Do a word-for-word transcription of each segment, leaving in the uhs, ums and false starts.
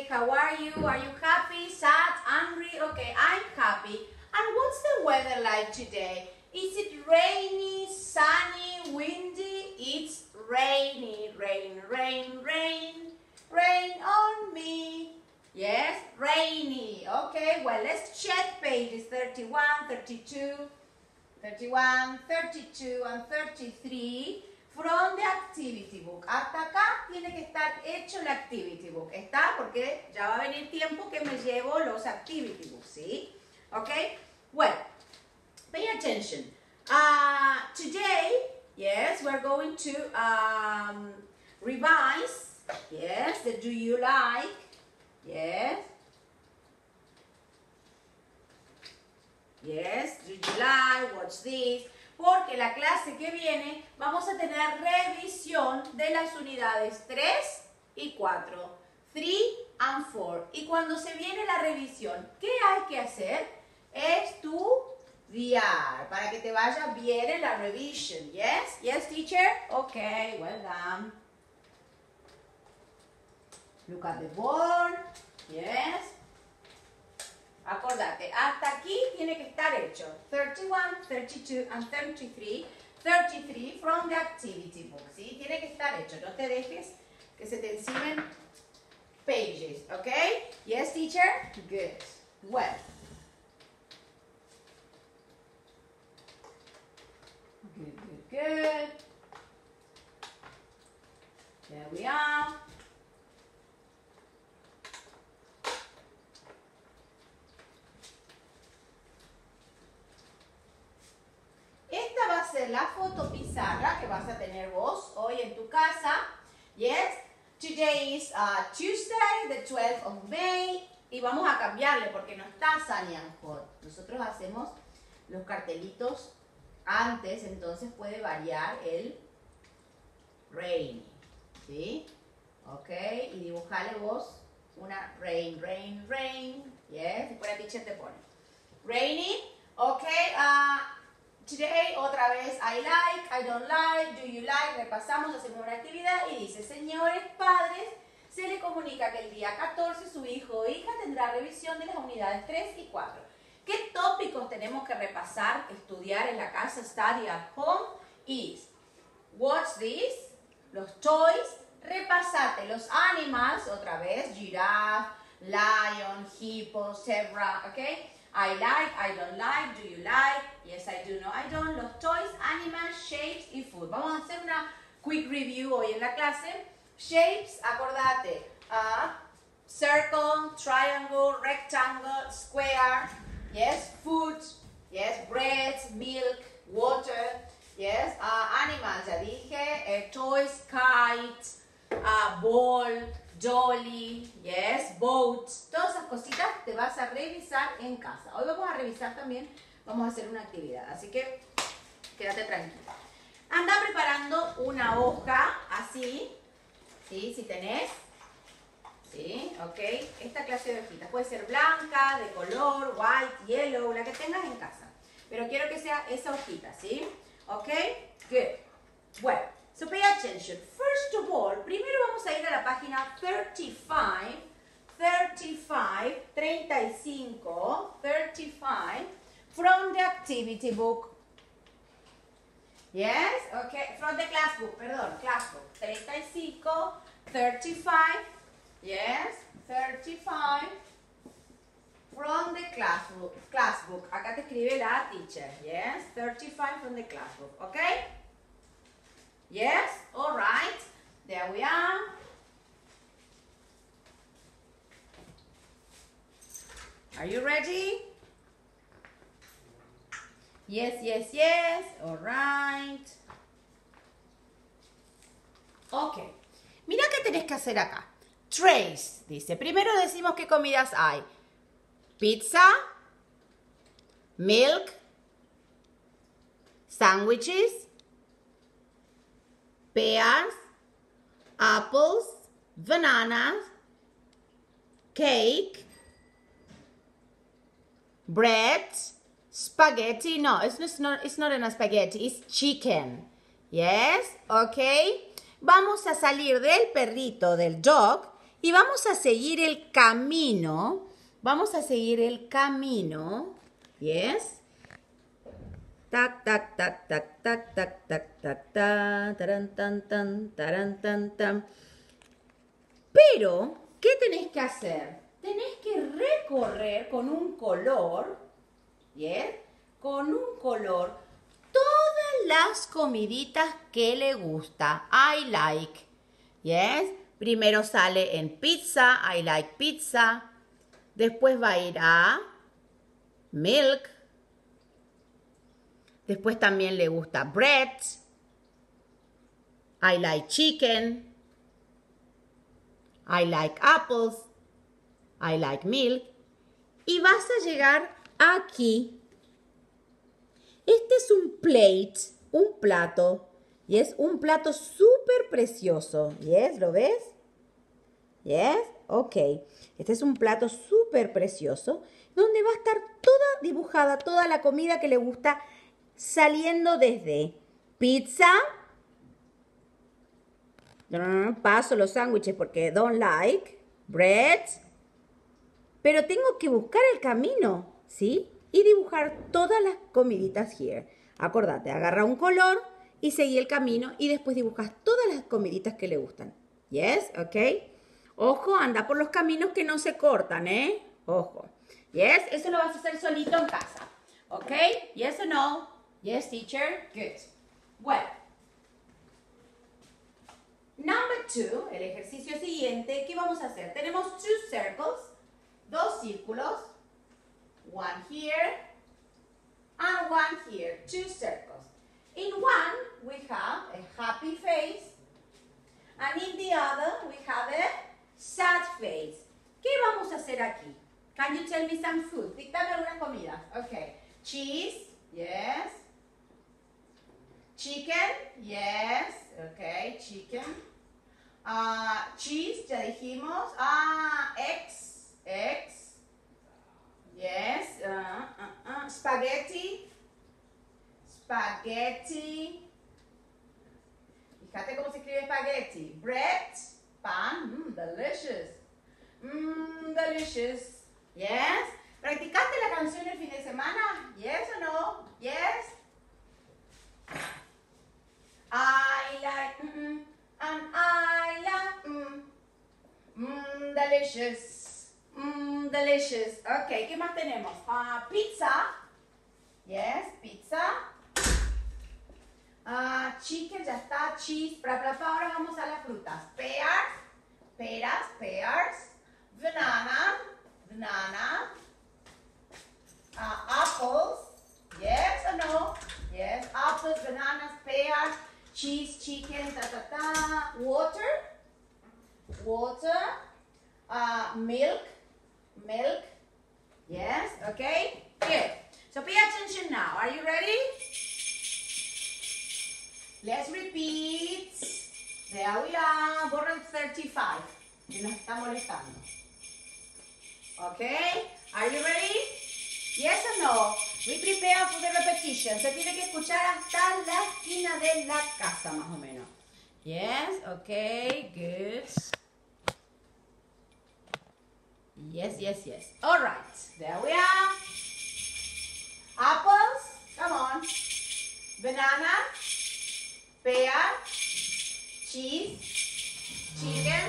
day. How are you? Are you happy, sad, angry? Okay, I'm happy. And what's the weather like today? Is it rainy, sunny, windy? It's rainy, rain, rain, rain, rain on me. Yes, rainy. Okay, well, let's check pages thirty-one, thirty-two, thirty-one, thirty-two, and thirty-three from the activity book. Hasta acá tiene que estar hecho el activity book. ¿Está? Porque ya va a venir tiempo que me llevo los activity books, ¿sí? Okay, well, pay attention. Uh, today, yes, we're going to um, revise, yes, the do you like, yes, yes, do you like, what's this, porque la clase que viene vamos a tener revisión de las unidades tres y cuatro, three and four, y cuando se viene la revisión, ¿qué hay que hacer? Estudiar, para que te vaya bien en la revision. Yes? Yes, teacher? Okay, well done. Look at the board. Yes? Acordate, hasta aquí tiene que estar hecho. thirty-one, thirty-two, and thirty-three. thirty-three from the activity book. ¿Sí? Tiene que estar hecho. No te dejes que se te encimen pages. Okay? Yes, teacher? Good. Well. Good, good, good. There we are. Esta va a ser la foto pizarra que vas a tener vos hoy en tu casa. Yes. Today is uh, Tuesday, the twelfth of May. Y vamos a cambiarle porque no está sunny and hot. Nosotros hacemos los cartelitos antes, entonces puede variar el rain, ¿sí? Ok, y dibujale vos una rain, rain, rain, yes, después la teacher te pone rainy, ok, uh, today otra vez I like, I don't like, do you like, repasamos, hacemos una actividad y dice, señores padres, se le comunica que el día catorce su hijo o hija tendrá revisión de las unidades tres y cuatro. ¿Qué tópicos tenemos que repasar, estudiar en la casa, study at home? Is, what's this? Los toys. Repasate los animals, otra vez, giraffe, lion, hippo, zebra, ¿ok? I like, I don't like, do you like? Yes, I do, no, I don't. Los toys, animals, shapes y food. Vamos a hacer una quick review hoy en la clase. Shapes, acordate, uh, circle, triangle, rectangle, square. Yes, food, yes, bread, milk, water, yes, uh, animals, ya dije, uh, toys, kite, uh, ball, dolly, yes, boat, todas esas cositas te vas a revisar en casa. Hoy vamos a revisar también, vamos a hacer una actividad, así que quédate tranquila. Anda preparando una hoja así, ¿sí? Si tenés. ¿Sí? Ok. Esta clase de hojitas puede ser blanca, de color, white, yellow, la que tengas en casa. Pero quiero que sea esa hojita, ¿sí? Ok. Good. Well, so pay attention. First of all, primero vamos a ir a la página thirty-five, thirty-five, treinta y cinco, thirty-five, from the activity book. Yes? Ok. From the class book, perdón, class book. treinta y cinco, thirty-five. Yes, thirty-five from the class book, class book. Acá te escribe la teacher. Yes, thirty-five from the class book. Okay? Yes, all right. There we are. Are you ready? Yes, yes, yes. All right. Okay. Mira qué tenés que hacer acá. Trays, dice. Primero decimos qué comidas hay. Pizza, milk, sandwiches, pears, apples, bananas, cake, bread, spaghetti. No, it's not, it's not a spaghetti, it's chicken. Yes, okay. Vamos a salir del perrito, del dog, Y vamos a seguir el camino. Vamos a seguir el camino. Yes. Tac, tac, tac, tac, tac, tac, tac, tac, tac, taran, tan, tan, taran, tan, tan. Pero, ¿qué tenés que hacer? Tenés que recorrer con un color, ¿yes? Con un color, todas las comiditas que le gusta. I like, ¿yes? Primero sale en pizza, I like pizza. Después va a ir a milk. Después también le gusta bread. I like chicken. I like apples. I like milk. Y vas a llegar aquí. Este es un plate, un plato. Y es un plato súper precioso. ¿Yes? ¿Lo ves? ¿Yes? Ok. Este es un plato súper precioso. Donde va a estar toda dibujada, toda la comida que le gusta. Saliendo desde pizza. Paso los sándwiches porque don't like. Bread. Pero tengo que buscar el camino, ¿sí? Y dibujar todas las comiditas here. Acordate, agarra un color y seguí el camino y después dibujas todas las comiditas que le gustan. ¿Yes? ¿Ok? Ojo, anda por los caminos que no se cortan, ¿eh? Ojo. ¿Yes? Eso lo vas a hacer solito en casa. ¿Ok? ¿Yes o no? Yes, teacher. Good. Bueno. Number two, el ejercicio siguiente, ¿qué vamos a hacer? Tenemos two circles, dos círculos, one here and one here, two circles. In one, we have a happy face, and in the other, we have a sad face. ¿Qué vamos a hacer aquí? Can you tell me some food? Dictame algunas comidas. Okay. Cheese, yes. Chicken, yes. Okay, chicken. Uh, cheese, ya dijimos. Ah, eggs, eggs. Yes. Uh, uh, uh. Spaghetti. Spaghetti. Fíjate cómo se escribe spaghetti. Bread, pan. Mm, delicious. Mmm, delicious. Yes. ¿Practicaste la canción el fin de semana? Yes or no? Yes. I like, mm, and I like, mm, mm, delicious, mm, delicious. Ok, ¿qué más tenemos? Uh, pizza, yes, pizza. Uh, chicken, ya está, cheese, bla, bla, bla. Ahora vamos a las frutas. Pears, peras, pears. Banana, banana. Uh, apples, yes or no? Yes, apples, bananas, pears. Cheese, chicken, ta ta ta. Water, water. Uh, milk, milk. Yes, okay, good. So pay attention now. Are you ready? Let's repeat. There we are. Borrow thirty-five. Y nos está molestando. Okay, are you ready? Yes or no? We prepare for the repetition. Se tiene que escuchar hasta la esquina de la casa, más o menos. Yes, okay, good. Yes, yes, yes. All right, there we are. Apples, come on. Banana, pear, cheese, chicken,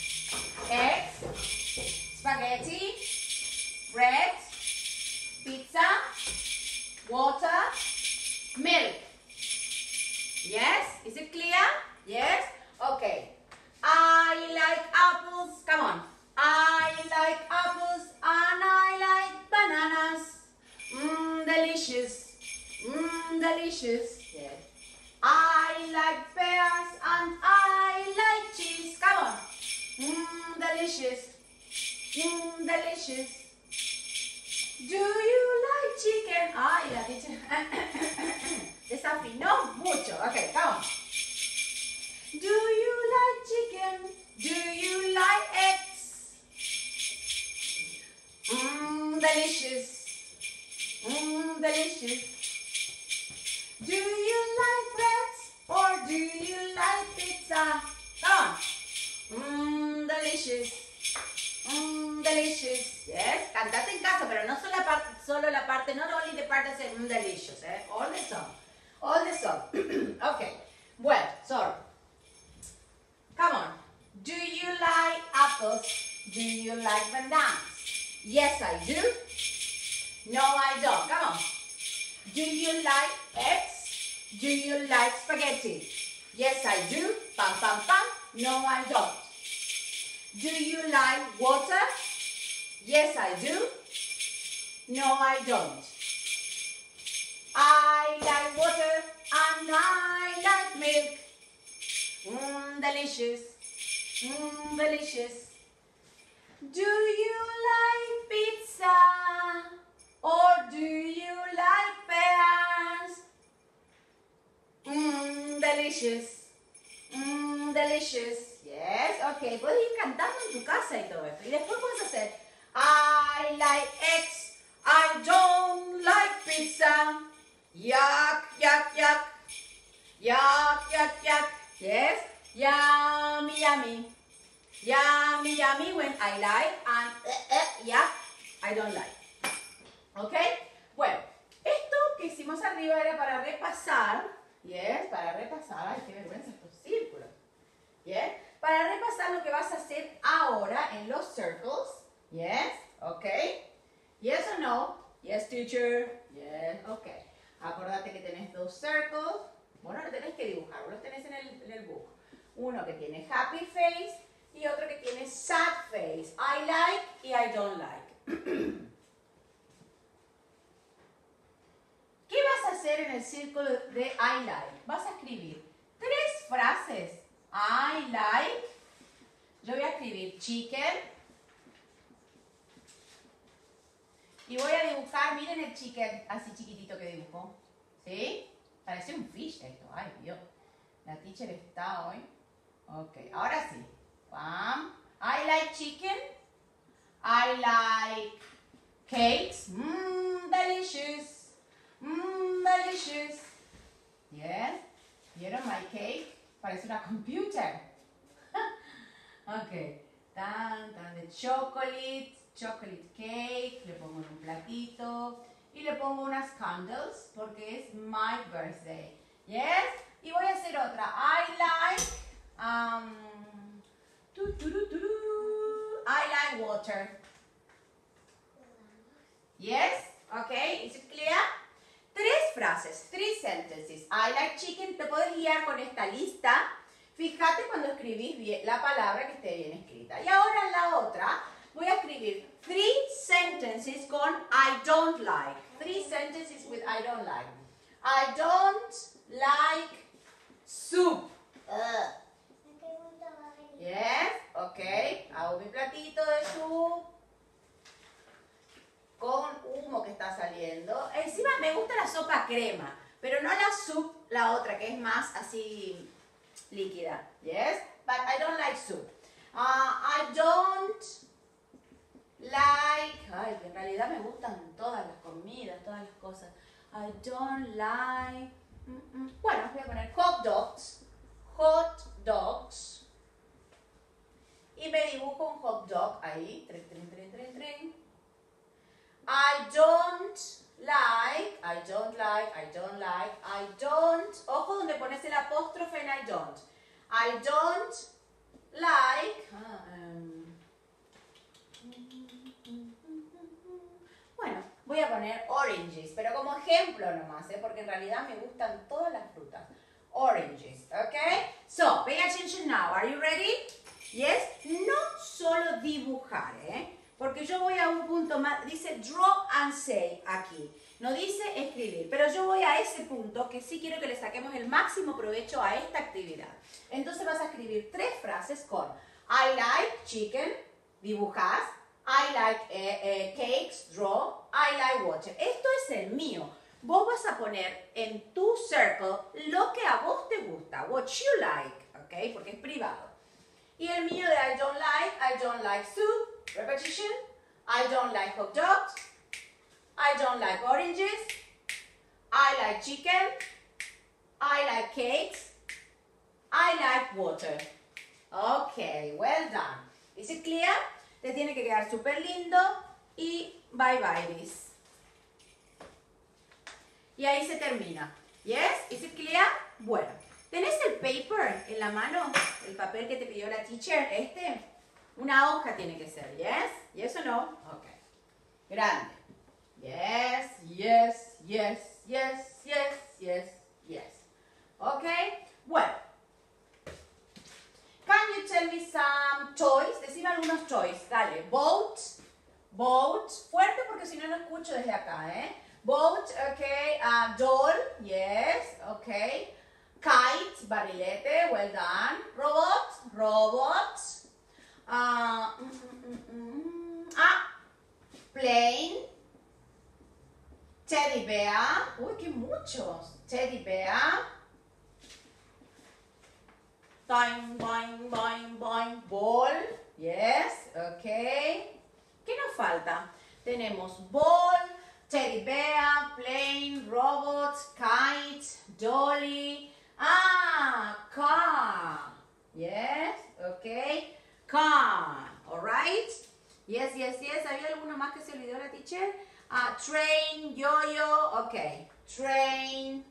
eggs, spaghetti, bread, pizza, water, milk. Yes? Is it clear? Yes? Okay. I like apples. Come on. I like apples and I like bananas. Mmm, delicious. Mmm, delicious. Yes. I like pears and I like cheese. Come on. Mmm, delicious. Mmm, delicious. Do you like chicken? Ay, la teacher desafinó mucho. Okay, come on. Do you like chicken? Do you like eggs? Mmm, delicious. Mmm, delicious. Do you like bread or do you like pizza? Come on. Mmm, delicious. delicious. Mmm, delicious. Yes. Cantate en casa, pero no solo la parte, solo la parte, not only the part that says mmm, delicious. Eh? All the song. All the song. Okay. Well, so, come on. Do you like apples? Do you like bananas? Yes, I do. No, I don't. Come on. Do you like eggs? Do you like spaghetti? Yes, I do. Pam, pam, pam. No, I don't. Do you like water? Yes, I do. No, I don't. I like water and I like milk. Mmm, delicious. Mmm, delicious. Do you like pizza? Or do you like pears? Mmm, delicious. Mmm, delicious. Yes, ok. Puedes ir cantando en tu casa y todo esto. Y después puedes hacer I like eggs. I don't like pizza. Yuck, yuck, yuck. Yuck, yuck, yuck. Yes. Yummy, yummy. Yummy, yummy when I like and uh, uh, yuck, I don't like. ¿Ok? Bueno, esto que hicimos arriba era para repasar. Yes, para repasar. Ay, qué vergüenza estos círculos. Yes. Para repasar lo que vas a hacer ahora en los circles. Yes, ok. Yes or no? Yes, teacher. Yes, ok. Acordate que tenés dos circles. Bueno, lo tenés que dibujar. Vos los tenés en el, en el book. Uno que tiene happy face y otro que tiene sad face. I like y I don't like. ¿Qué vas a hacer en el círculo de I like? Vas a escribir tres frases. I like. Yo voy a escribir chicken. Y voy a dibujar, miren el chicken así chiquitito que dibujo. ¿Sí? Parece un fish esto. Ay, Dios. La teacher está hoy. Ok, ahora sí. Pam. I like chicken. I like cakes. Mmm, delicious. Mmm, delicious. Yes. ¿Vieron my cake? Parece una computer. Ok. Tan, tan de chocolate. Chocolate cake. Le pongo en un platito. Y le pongo unas candles porque es my birthday. Yes. Y voy a hacer otra. I like. Um, tu, tu, tu, tu, I like water. Yes. Okay. Is it clear? Tres frases, three sentences. I like chicken. Te puedes guiar con esta lista. Fíjate cuando escribís bien la palabra que esté bien escrita. Y ahora en la otra voy a escribir three sentences con I don't like. Three sentences with I don't like. I don't like soup. Ugh. Yes, ok. Hago mi platito de soup. Con humo que está saliendo. Encima me gusta la sopa crema, pero no la soup, la otra que es más así líquida. Yes, but I don't like soup. Uh, I don't like, ay, en realidad me gustan todas las comidas, todas las cosas. I don't like, mm, mm. Bueno, voy a poner hot dogs, hot dogs. Y me dibujo un hot dog ahí, tren, tren, tren, tren, tren. I don't like, I don't like, I don't like, I don't, ojo donde pones el apóstrofe en I don't. I don't like, ah, um, bueno, voy a poner oranges, pero como ejemplo nomás, ¿eh? Porque en realidad me gustan todas las frutas. Oranges, okay? So, pay attention now, are you ready? Yes? No solo dibujar, ¿eh? Porque yo voy a un punto más, dice draw and say aquí, no dice escribir, pero yo voy a ese punto que sí quiero que le saquemos el máximo provecho a esta actividad. Entonces vas a escribir tres frases con I like chicken, dibujas, I like eh, eh, cakes, draw, I like water. Esto es el mío. Vos vas a poner en tu circle lo que a vos te gusta, what you like, ¿ok? Porque es privado. Y el mío de I don't like, I don't like soup. Repetition. I don't like hot dogs. I don't like oranges. I like chicken. I like cakes. I like water. Okay, well done. Is it clear? Te tiene que quedar súper lindo y bye bye this. Y ahí se termina. Yes? Is it clear? Bueno, ¿tenés el paper en la mano? El papel que te pidió la teacher, este. Una hoja tiene que ser, yes? Yes o no? Ok. Grande. Yes, yes, yes, yes, yes, yes, yes. Ok. Bueno. Can you tell me some toys? Decime algunos toys. Dale. Boat. Boat. Fuerte porque si no, no escucho desde acá, ¿eh? Boat, ok. Uh, doll. Yes. Ok. Kite. Barrilete. Well done. Robot. Robot. Uh, mm, mm, mm, mm. Ah. Plane. Teddy bear. Uy, qué muchos. Teddy bear. Boing, boing, boing, boing. Ball. Yes. Ok. ¿Qué nos falta? Tenemos ball, teddy bear, plane, robot, kite, dolly. Ah, car. Yes. Ok. Car. Alright. Yes, yes, yes. ¿Había alguno más que se olvidó la teacher? Uh, train, yo-yo. Ok. Train.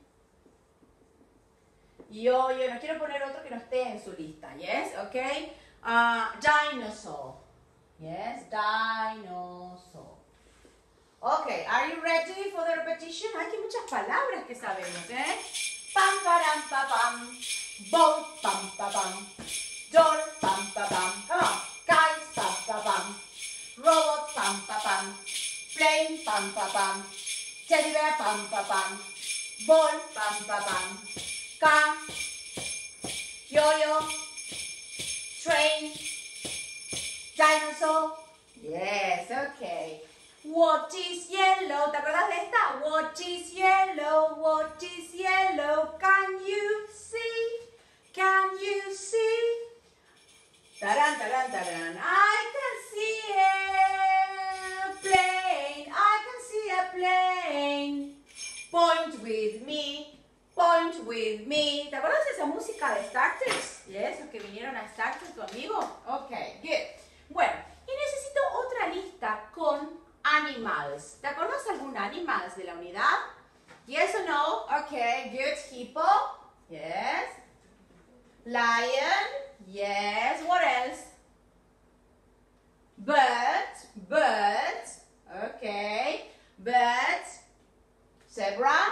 Yo-yo. No quiero poner otro que no esté en su lista. Yes. Ok. Uh, dinosaur. Yes. Dinosaur. Ok. Are you ready for the repetition? Hay que muchas palabras que sabemos, ¿eh? Pam, param, pa, pam. Boat, pam, pa, pam. Doll, pam, pa, pam. Come on. Kite, pam, pa, pam. Robot, pam, pa, pam. Plane, pam, pa, pam. Teddy bear, pam, pa, pam. Ball, pam, pa, pam. Car, yo-yo, train, dinosaur. Yes, okay. What is yellow? ¿Te acuerdas de esta? What is yellow? What is yellow? Can you see? Can you see? Taran, taran, taran. I can see a plane. I can see a plane. Point with me. Point with me. ¿Te acuerdas de esa música de Starters? Yes, los que vinieron a Starters, tu amigo. Ok, good. Bueno, y necesito otra lista con animals. ¿Te acuerdas algún animals de la unidad? Yes or no? Ok, good. Hippo. Yes. Lion. Yes. What else? Bird. Bird. Ok. Bird. Zebra.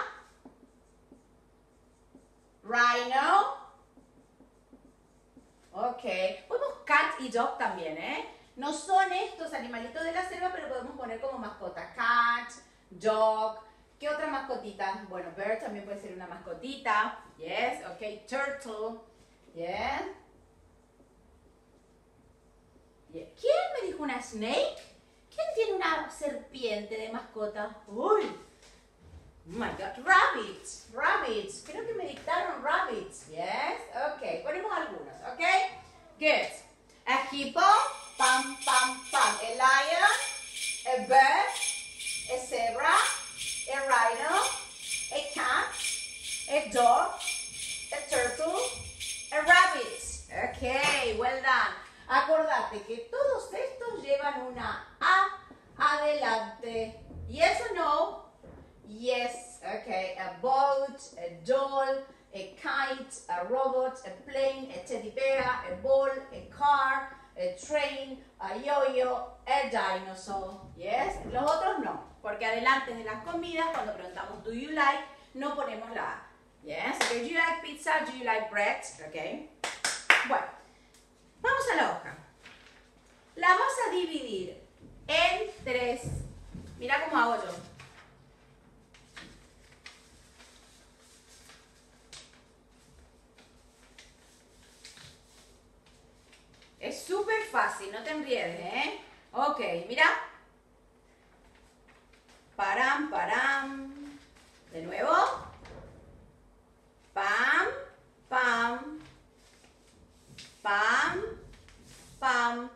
Rhino. Ok. Podemos cat y dog también, ¿eh? No son estos animalitos de la selva, pero podemos poner como mascota. Cat, dog. ¿Qué otra mascotita? Bueno, bird también puede ser una mascotita. Yes, ok. Turtle. Yeah. Yeah. ¿Quién me dijo una snake? ¿Quién tiene una serpiente de mascota? Uy. Oh my God, rabbits, rabbits. Creo que me dictaron rabbits. Yes, ok. Ponemos algunos, ok. Good. A hippo, pam, pam, pam. A lion, a bird, a zebra, a rhino, a cat, a dog, a turtle, a rabbit. Ok, well done. Acordate que todos estos llevan una A adelante. Yes or no? Yes, okay, a boat, a doll, a kite, a robot, a plane, a teddy bear, a ball, a car, a train, a yo-yo, a dinosaur. Yes, los otros no, porque adelante de las comidas, cuando preguntamos do you like, no ponemos la A. Yes, okay, do you like pizza, do you like bread? Okay. Bueno, vamos a la hoja. La vamos a dividir en tres. Mira cómo hago yo. Es súper fácil, no te enriedes, ¿eh? Ok, mira. Param, param. De nuevo. Pam, pam. Pam, pam.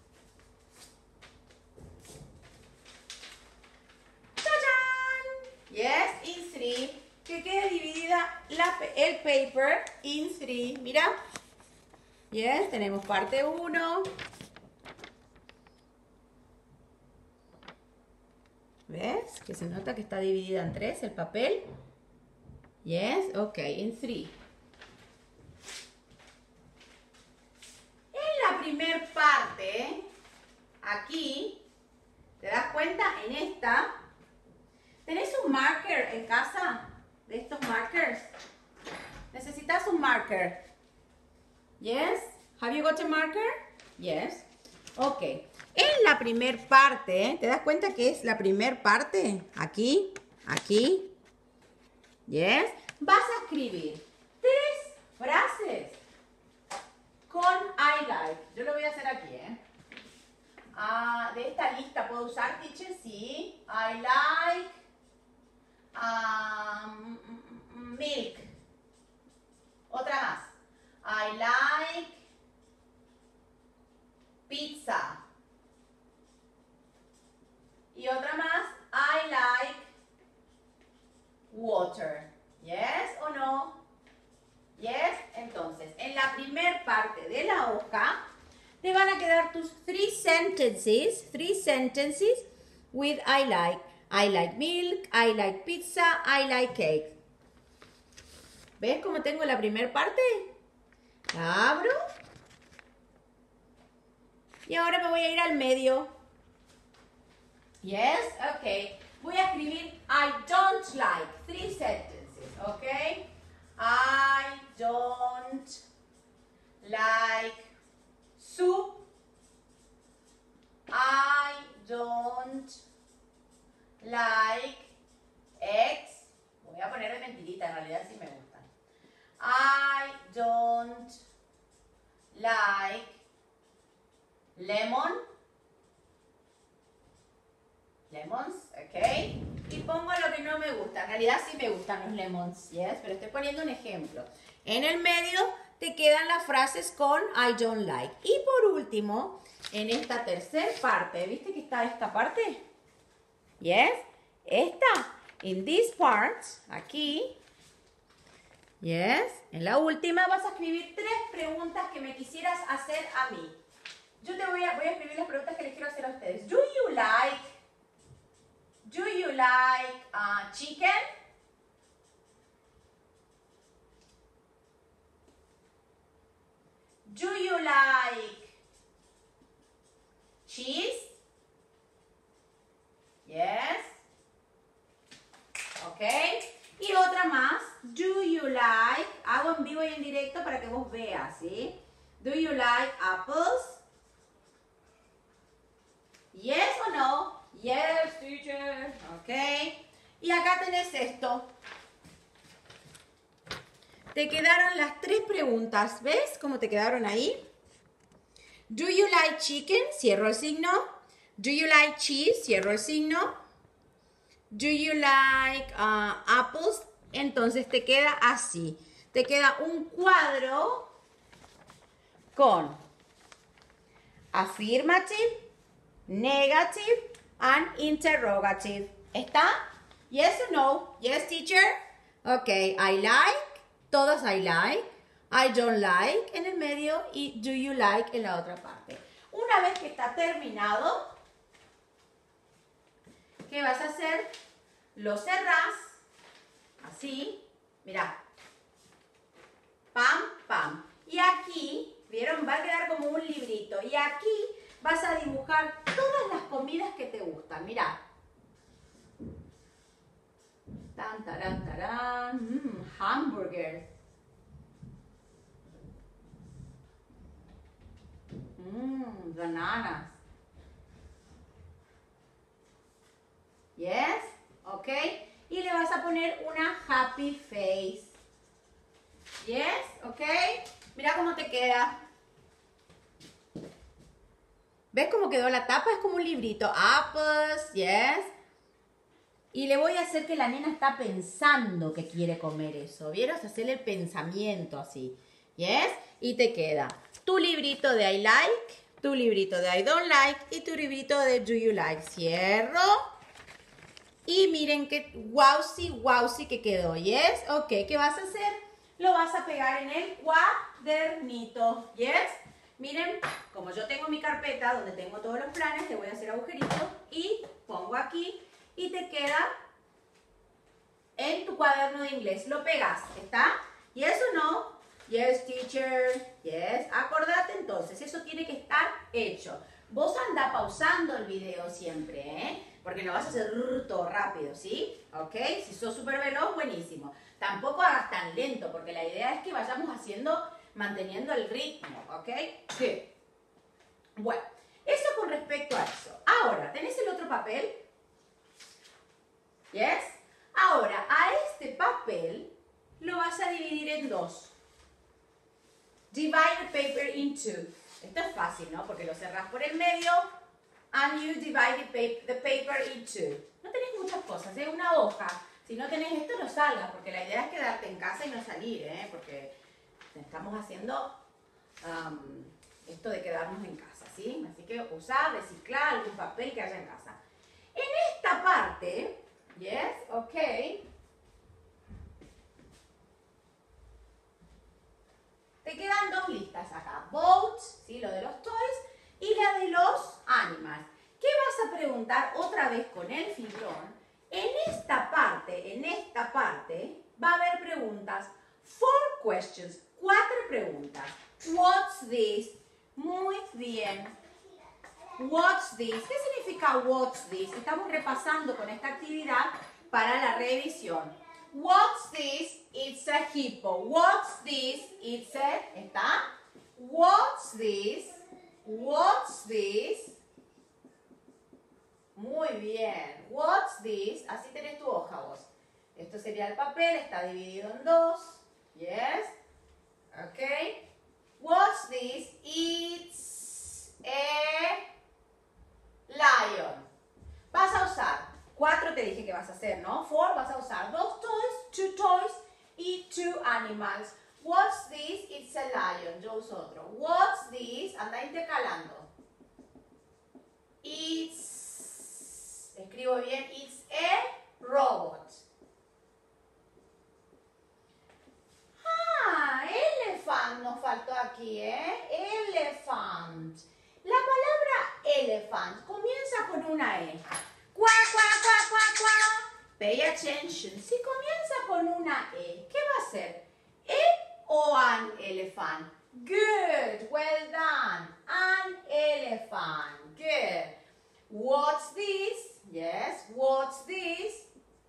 ¡Tachán! Yes, in three. Que quede dividida la, el paper in three. Mira. Yes, tenemos parte uno, ¿Ves? Que se nota que está dividida en tres el papel. Yes, ok, in three. En la primer parte, aquí, ¿te das cuenta? En esta, ¿tenés un marker en casa? De estos markers. Necesitas un marker. Yes? Have you got a marker? Yes. Ok. En la primer parte, ¿te das cuenta que es la primer parte? Aquí, aquí. Yes. Vas a escribir tres frases con I like. Yo lo voy a hacer aquí, ¿eh? Ah, de esta lista puedo usar, teacher, sí. I like um, milk. Otra más. I like pizza. Y otra más. I like water. Yes o no? Yes. Entonces, en la primer parte de la hoja te van a quedar tus three sentences, three sentences with I like. I like milk, I like pizza, I like cake. ¿Ves cómo tengo la primera parte? La abro. Y ahora me voy a ir al medio. Yes, ok. Voy a escribir I don't like. Three sentences, ok. I don't like soup. I don't like eggs. Voy a poner de mentirita, en realidad sí me gustan. I don't like lemon. Lemons, ok. Y pongo lo que no me gusta. En realidad sí me gustan los lemons, yes, pero estoy poniendo un ejemplo. En el medio te quedan las frases con I don't like. Y por último, en esta tercera parte, ¿viste que está esta parte? Yes. Esta, in this part, aquí. Yes. En la última vas a escribir tres preguntas que me quisieras hacer a mí. Yo te voy a, voy a escribir las preguntas que les quiero hacer a ustedes. Do you like, do you like uh, chicken? Do you like cheese? Yes. Ok. Y otra más. Do you like, hago en vivo y en directo para que vos veas, ¿sí? Do you like apples? Yes o no? Yes, teacher. Ok. Y acá tenés esto. Te quedaron las tres preguntas. ¿Ves cómo te quedaron ahí? Do you like chicken? Cierro el signo. Do you like cheese? Cierro el signo. Do you like uh, apples? Entonces te queda así. Te queda un cuadro con affirmative, negative, and interrogative. ¿Está? Yes or no? Yes, teacher? Ok, I like. Todas I like. I don't like en el medio y do you like en la otra parte. Una vez que está terminado, ¿qué vas a hacer? Lo cerrás, así, mira, pam, pam. Y aquí, ¿vieron? Va a quedar como un librito. Y aquí vas a dibujar todas las comidas que te gustan, mira. Tan, tarán, tarán, mmm, hamburgers. Mmm, bananas. Yes, ok. Y le vas a poner una happy face. Yes, ok. Mira cómo te queda. ¿Ves cómo quedó la tapa? Es como un librito. Apples, yes. Y le voy a hacer que la nena está pensando que quiere comer eso. ¿Vieron? Hacerle el pensamiento así. Yes. Y te queda tu librito de I like, tu librito de I don't like y tu librito de do you like. Cierro. Y miren qué wowsy, wowsy que quedó. Yes. Ok. ¿Qué vas a hacer? Lo vas a pegar en el cuadernito. Yes. Miren, como yo tengo mi carpeta donde tengo todos los planes, le voy a hacer agujeritos y pongo aquí y te queda en tu cuaderno de inglés. Lo pegas, ¿está? Yes o no? Yes, teacher. Yes. Acordate entonces, eso tiene que estar hecho. Vos anda pausando el video siempre, ¿eh? Porque no vas a hacer todo rápido, ¿sí? ¿Ok? Si sos súper veloz, buenísimo. Tampoco hagas tan lento, porque la idea es que vayamos haciendo, manteniendo el ritmo, ¿ok? Sí. Bueno, eso con respecto a eso. Ahora, ¿tenés el otro papel? ¿Yes? Ahora, a este papel lo vas a dividir en dos. Divide the paper in two. Esto es fácil, ¿no? Porque lo cerrás por el medio and you divide the paper, the paper in two. No tenés muchas cosas, ¿eh? Una hoja. Si no tenés esto, no salgas, porque la idea es quedarte en casa y no salir, ¿eh? Porque estamos haciendo um, esto de quedarnos en casa, ¿sí? Así que usá, reciclá algún papel que haya en casa. En esta parte, yes, ok. Te quedan dos listas acá, boats, ¿sí? Lo de los toys, y la de los animals. ¿Qué vas a preguntar otra vez con el fibrón? En esta parte, en esta parte, va a haber preguntas. Four questions, cuatro preguntas. What's this? Muy bien. What's this? ¿Qué significa what's this? Estamos repasando con esta actividad para la revisión. What's this? It's a hippo. What's this? It's a... ¿Está? What's this? What's this? Muy bien. What's this? Así tenés tu hoja vos. Esto sería el papel, está dividido en dos. Yes. Okay. What's this? It's a lion. Vas a usar, cuatro te dije que vas a hacer, ¿no? Four, vas a usar dos toys, two toys y two animals. What's this? It's a lion. Yo uso otro. What's this? Anda intercalando. It's, escribo bien, it's a robot. Ah, elephant nos faltó aquí, ¿eh? Elephant. La palabra elephant comienza con una E. Cuá, cuá, cuá, cuá, cuá. Pay attention. Si comienza con una E, ¿qué va a ser? ¿E o an elephant? Good. Well done. An elephant. Good. What's this? Yes. What's this?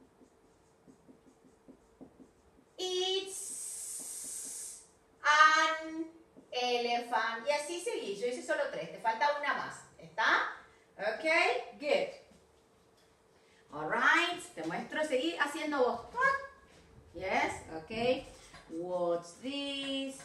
It's an elephant. Y así seguí. Yo hice solo tres. Te falta una más. ¿Está? Ok. Good. Alright. Te muestro. Seguí haciendo vos. Yes. Ok. What's this?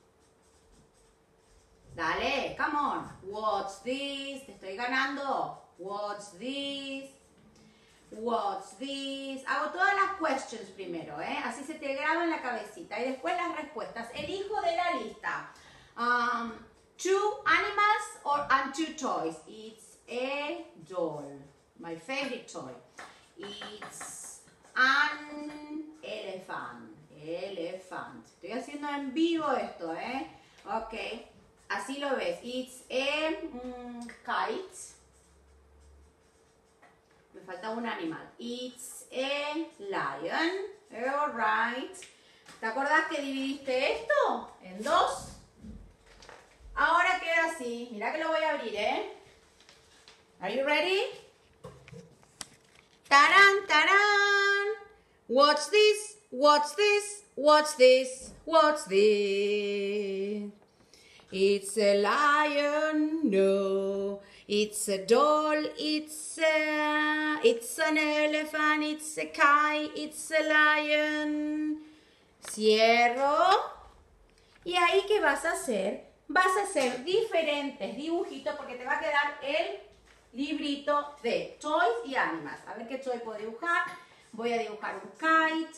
Dale. Come on. What's this? Te estoy ganando. What's this? What's this? Hago todas las questions primero, ¿eh? Así se te graba en la cabecita. Y después las respuestas. Elijo de la lista. Um, two animals or and two toys. It's a doll. My favorite toy. It's an elephant. Elephant. Estoy haciendo en vivo esto, ¿eh? Ok. Así lo ves. It's a um, kite. Me falta un animal. It's a lion. All right. ¿Te acordás que dividiste esto en dos? Ahora queda así. Mira que lo voy a abrir, ¿eh? Are you ready? ¡Tarán, tarán! What's this? What's this? What's this? What's this? It's a lion. No. It's a doll, it's a, it's an elephant, it's a kite, it's a lion. Cierro. Y ahí, ¿qué vas a hacer? Vas a hacer diferentes dibujitos porque te va a quedar el librito de toys y animals. A ver qué toy puedo dibujar. Voy a dibujar un kite.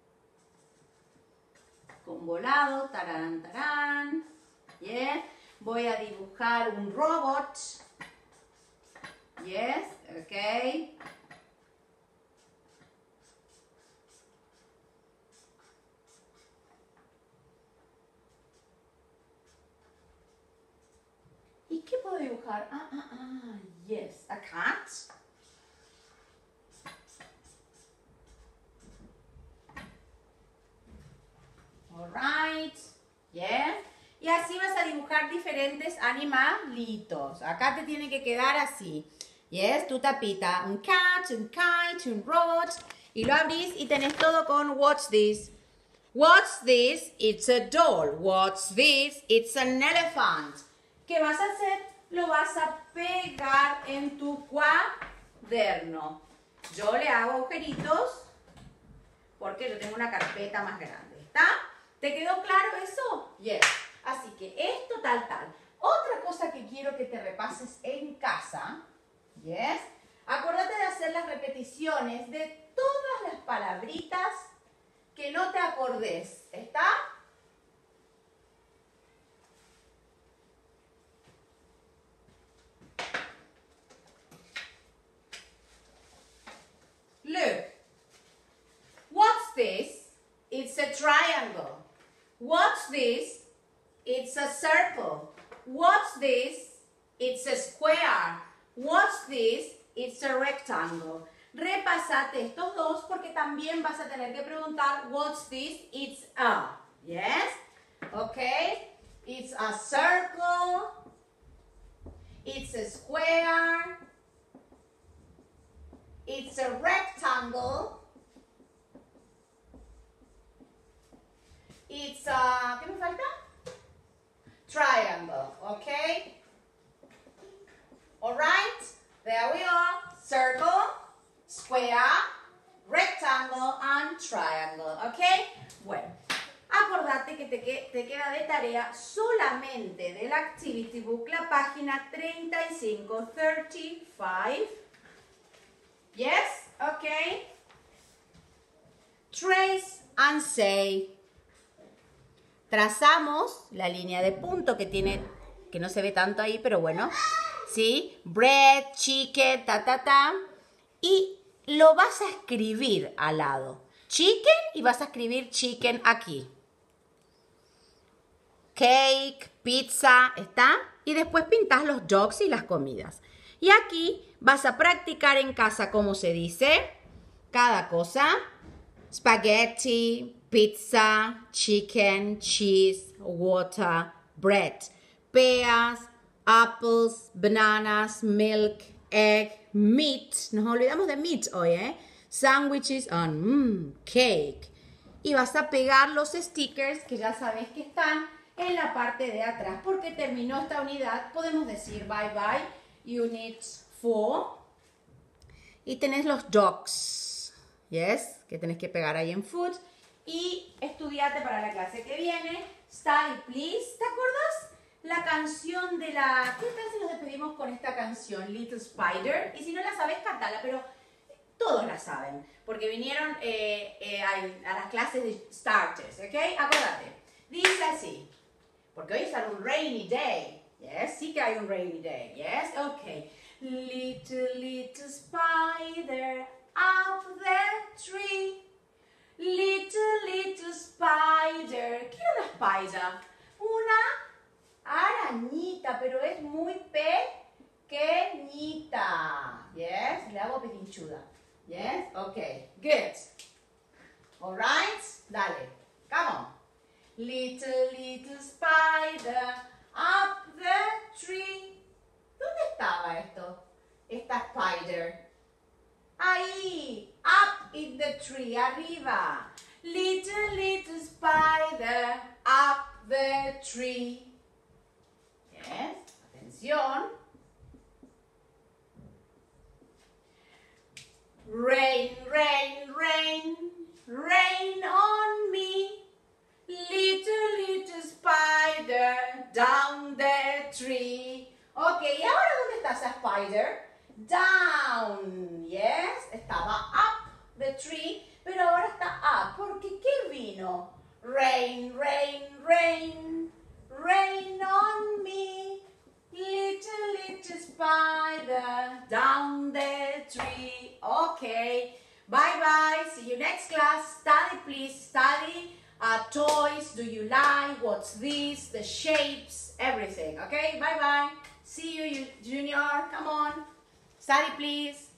Con volado, tarán, tarán. Bien. Voy a dibujar un robot. Yes, okay. ¿Y qué puedo dibujar? Ah, ah, ah, yes, a cat. Alright. Yeah. Y así vas a dibujar diferentes animalitos. Acá te tiene que quedar así. Yes, tu tapita. Un cat, un kite, un robot. Y lo abrís y tenés todo con what's this. What's this? It's a doll. What's this? It's an elephant. ¿Qué vas a hacer? Lo vas a pegar en tu cuaderno. Yo le hago agujeritos porque yo tengo una carpeta más grande. ¿Está? ¿Te quedó claro eso? Yes. Así que esto tal, tal. Otra cosa que quiero que te repases en casa. Yes. Acuérdate de hacer las repeticiones de todas las palabritas que no te acordes. ¿Está? Look. What's this? It's a triangle. What's this? It's a circle. What's this? It's a square. What's this? It's a rectangle. Repasate estos dos porque también vas a tener que preguntar what's this? It's a. Yes? Okay. It's a circle. It's a square. It's a rectangle. It's a, ¿qué me falta? Triangle, okay? All right, there we are. Circle, square, rectangle, and triangle, okay? Bueno, acordate que te, que te queda de tarea solamente del Activity Book la página treinta y cinco, treinta y cinco. Yes, okay? Trace and say. Trazamos la línea de punto que tiene, que no se ve tanto ahí, pero bueno, ¿sí? Bread, chicken, ta, ta, ta. Y lo vas a escribir al lado. Chicken y vas a escribir chicken aquí. Cake, pizza, ¿está? Y después pintas los dogs y las comidas. Y aquí vas a practicar en casa cómo se dice cada cosa. Spaghetti, pizza, chicken, cheese, water, bread. Pears, apples, bananas, milk, egg, meat. Nos olvidamos de meat hoy, ¿eh? Sandwiches and mm, cake. Y vas a pegar los stickers que ya sabes que están en la parte de atrás. Porque terminó esta unidad. Podemos decir bye bye. Unit four. Y tenés los dogs. Yes, que tenés que pegar ahí en food. Y estudiate para la clase que viene. Study, please. ¿Te acuerdas? La canción de la... ¿Qué tal si nos despedimos con esta canción? Little Spider. Y si no la sabes, cantala, pero todos la saben. Porque vinieron eh, eh, a, a las clases de starters, ¿ok? Acuérdate. Dice así. Porque hoy es un rainy day. Yes, sí que hay un rainy day. Yes, ok. Little, little spider up the tree. Little, little spider. ¿Qué es una spider? Una arañita, pero es muy pequeñita. Yes, le hago petinchuda. Yes, ok, good. Alright, dale, come on. Little, little spider up the tree. ¿Dónde estaba esto? Esta spider. Ahí, up in the tree, arriba. Little, little spider up the tree. Yes, atención. Rain, rain, rain, rain on me. Little, little spider down the tree. Ok, ¿y ahora dónde está esa spider? Down, yes, estaba up the tree, pero ahora está up, porque ¿qué vino? Rain, rain, rain, rain on me, little, little spider, down the tree. Okay, bye bye, see you next class. Study, please, study. Uh, toys, do you like, what's this, the shapes, everything, okay, bye bye. See you, Junior, come on. Study, please.